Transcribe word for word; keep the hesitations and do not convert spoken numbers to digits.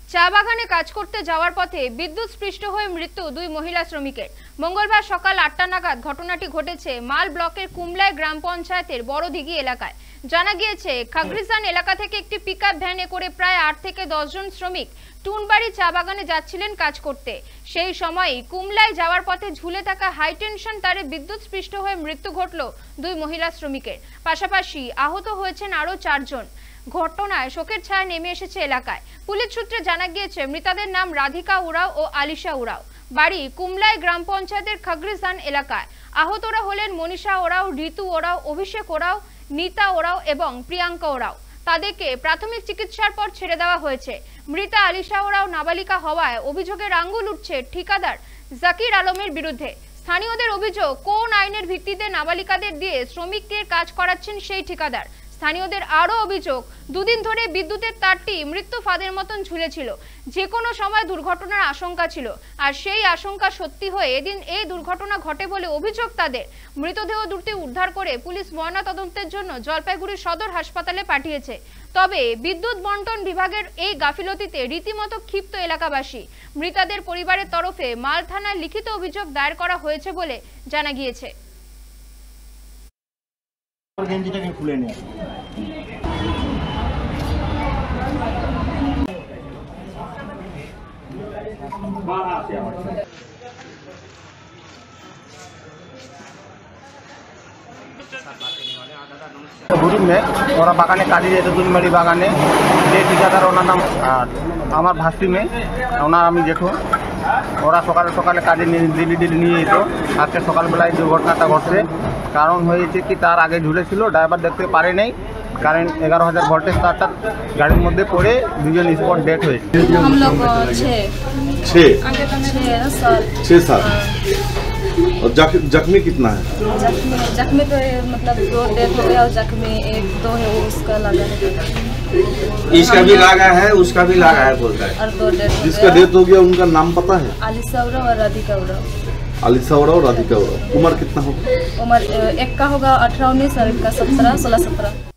চা বাগানে কাজ করতে যাওয়ার পথে বিদ্যুৎ স্পৃষ্ট হয়ে মৃত্যু দুই মহিলা শ্রমিকের। মঙ্গলবার সকাল আটটা নাগাদ ঘটনাটি ঘটেছে মাল ব্লকের কুমলাই গ্রাম পঞ্চায়েতের বড়দিঘি এলাকায়। জানা গিয়েছে, খাগড়িজান এলাকা থেকে একটি পিকআপ ভ্যানে করে প্রায় আট থেকে দশ জন শ্রমিক টুনবাড়ি চা বাগানে যাচ্ছিলেন কাজ করতে। সেই সময়ই কুমলাই যাওয়ার পথে ঝুলে থাকা হাই টেনশন তারে বিদ্যুৎ স্পৃষ্ট হয়ে মৃত্যু ঘটল দুই মহিলা শ্রমিকের। পাশাপাশি আহত হয়েছেন আরও চারজন। ঘটনায় শোকের ছায়া নেমে এসেছে এলাকায়। পুলিশ সূত্রে জানা গিয়েছে, মৃতদের নাম রাধিকা উরাও ও আলিশা উরাও, বাড়ি কুমলাই গ্রাম পঞ্চায়েতের খাগড়িজান এলাকায়। আহতরা হলেন মনীষা ওরাও, ঋতু ওরাও, অভিষেক ওরাও, নীতা ওরাও এবং প্রিয়াঙ্কা ওরাও। তাদেরকে প্রাথমিক চিকিৎসার পর ছেড়ে দেওয়া হয়েছে। মৃতা আলিশা ওরাও নাবালিকা হওয়ায় অভিযোগের আঙ্গুল উঠছে ঠিকাদার জাকির আলমের বিরুদ্ধে। স্থানীয়দের অভিযোগ, কোন আইনের ভিত্তিতে নাবালিকাদের দিয়ে শ্রমিকদের কাজ করাচ্ছেন সেই ঠিকাদার। স্থানীয়দের আরও অভিযোগ, দুদিন ধরে বিদ্যুতের তারটি মৃত্যু ফাঁদের মতন ঝুলেছিল। যে কোনো সময় দুর্ঘটনার আশঙ্কা ছিল, আর সেই আশঙ্কা সত্যি হয়ে এদিন এই দুর্ঘটনা ঘটে বলে অভিযোগ তাদের। মৃতদেহ দুটি উদ্ধার করে পুলিশ ময়নাতদন্তের জন্য জলপাইগুড়ি সদর হাসপাতালে পাঠিয়েছে। তবে বিদ্যুৎ বন্টন বিভাগের এই গাফিলতিতে রীতিমতো ক্ষিপ্ত এলাকাবাসী। মৃতদের পরিবারের তরফে মাল থানায় লিখিত অভিযোগ দায়ের করা হয়েছে বলে জানা গিয়েছে। গেঞ্জিটাকে খুলে নিয়ে বুড়ি में ওরা বাগানে কাজে যেত, দুলমারি বাগানে। যে ঠিকাদার ওনার নাম আমার ভাসি মেয়ে, ওনার আমি জেঠু। ওরা সকালে সকালে কাজে দিল্লি দিল্লি নিয়ে যেত। আজকে সকালবেলায় দুর্ঘটনাটা ঘটছে। কারণ হয়েছে কি, তার আগে ঝুলেছিল, ড্রাইভার দেখতে পারে নাই। কারেন্ট এগারো হাজার ভোল্টেজ তারটা গাড়ির মধ্যে পড়ে দুজন স্পট डेथ হয়েছে। हम लोग छः छः छः साल छः साल और जख, जख्मी कितना है? जख्मी जख्मी तो ये मतलब दो डेथ हो गया और जख्मी एक दो है, वो उसका लगा है। इसका भी लगा है, उसका भी लगा है बोलता है। और दो डेथ जिसका डेथ हो गया उनका नाम पता है? आलिशा उराव और राधिका उराव। आलिशा उराव और राधिका उराव। उम्र कितना होगा? उम्र एक का होगा अठारह उन्नीस और एक का सत्रह सोलह सत्रह।